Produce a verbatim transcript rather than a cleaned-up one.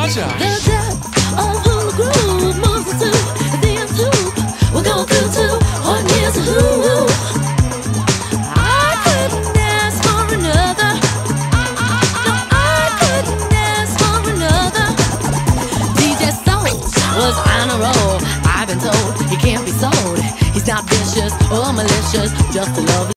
apologize. The depth of who the groove moves us to the end loop. We're going through to one year's a who. I couldn't ask for another. No, I couldn't ask for another. D J Soul was on a roll. I've been told he can't be sold. He's not vicious or malicious, just a love.